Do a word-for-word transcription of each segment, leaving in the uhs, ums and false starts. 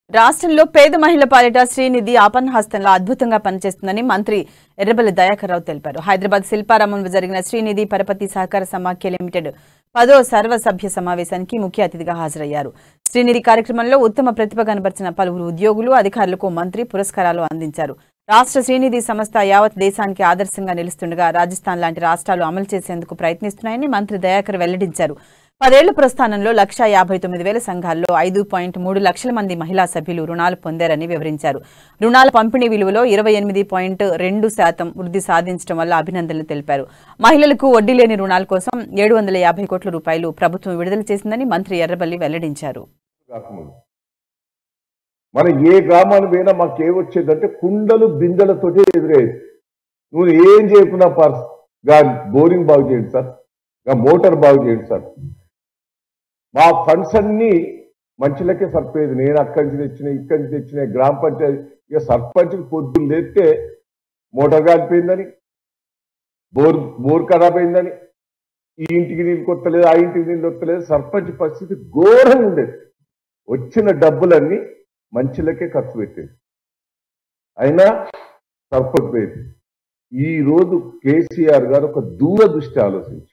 రాష్ట్రంలో పేద మహిళల పాలిట శ్రీనిధి ఆపన్నహస్తంలో అద్భుతంగా పనిచేస్తుందని మంత్రి ఎర్రబెల్లి దయాకర్ రావు తెలిపారు. హైదరాబాద్ శిల్పారామంలో జరిగిన శ్రీనిధి పరపతి సహకార సమాఖ్య లిమిటెడ్ పదో సర్వసభ్య సమావేశానికి ముఖ్య అతిథిగా హాజరయ్యారు. శ్రీనిధి కార్యక్రమంలో ఉత్తమ ప్రతిభ కనబర్చిన పలువురు ఉద్యోగులు, అధికారులకు మంత్రి పురస్కారాలు అందించారు. రాష్ట్ర శ్రీనిధి సంస్థ యావత్ దేశానికి ఆదర్శంగా నిలుస్తుండగా రాజస్థాన్ లాంటి రాష్ట్రాలు అమలు చేసేందుకు ప్రయత్నిస్తున్నాయని మంత్రి దయాకర్ వెల్లడించారు. పదేళ్ల ప్రస్థానంలో లక్ష యాభై తొమ్మిది వేల సంఘాల్లో ఐదు పాయింట్ మూడు లక్షల మంది మహిళా సభ్యులు రుణాలు పొందారని వివరించారు. రుణాల పంపిణీ విలువలో ఇరవై ఎనిమిది పాయింట్ రెండు శాతం వృద్ధి సాధించడం వల్ల అభినందనలు తెలిపారు. మహిళలకు వడ్డీ లేని రుణాల కోసం ఏడు వందల యాభై కోట్ల రూపాయలు ప్రభుత్వం విడుదల చేసిందని మంత్రి ఎర్రబెల్లి వెల్లడించారు. మన ఏ గ్రామానికి పోయినా మాకు ఏమొచ్చేదంటే కుండలు బిందెలతోటి ఎదురయ్యేది. నువ్వు ఏం చేయకున్నా పార్స్ బోరింగ్ బాగు చేయండి సార్, మోటార్ బాగు చేయండి సార్, మా ఫండ్స్ అన్ని మంచిలకే సరిపోయేది. నేను అక్కడి నుంచి తెచ్చిన, ఇక్కడి నుంచి తెచ్చిన, గ్రామ పంచాయతీ ఇక సర్పంచ్కి పొద్దున్న లేస్తే మోటార్ కాలిపోయిందని, బోర్ బోర్ ఖరాబ్ అయిందని, ఈ ఇంటికి నీళ్ళు కొత్తలేదు, ఆ ఇంటికి నీళ్ళు కొత్తలేదు, సర్పంచ్ పరిస్థితి ఘోరంగా ఉండేది. వచ్చిన డబ్బులన్నీ మంచిలకే ఖర్చు పెట్టేది, అయినా సరిపోతుంది. ఈ రోజు కేసీఆర్ గారు ఒక దూరదృష్టి ఆలోచించి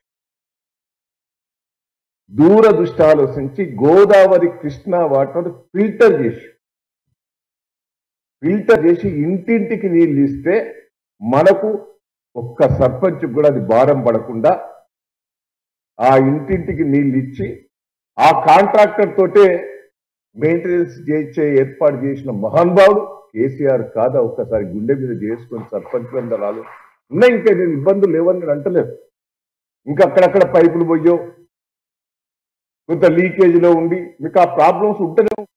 దూరదృష్టి ఆలోచించి గోదావరి కృష్ణా వాటర్ ఫిల్టర్ చేసి ఫిల్టర్ చేసి ఇంటింటికి నీళ్ళు ఇస్తే మనకు ఒక్క సర్పంచ్ కూడా అది భారం పడకుండా ఆ ఇంటింటికి నీళ్ళు ఇచ్చి ఆ కాంట్రాక్టర్ తోటే మెయింటెనెన్స్ చేయించే ఏర్పాటు చేసిన మహానుభావుడు కేసీఆర్ కాదా? ఒక్కసారి గుండె మీద చేసుకొని సర్పంచులందరాలు ఉన్నాయి. ఇంకా నేను ఇబ్బందులు లేవని నేను అంటలేదు. ఇంకా అక్కడక్కడ పైపులు పోయో కొంత లీకేజీలో ఉండి మీకు ఆ ప్రాబ్లమ్స్ ఉంటేనే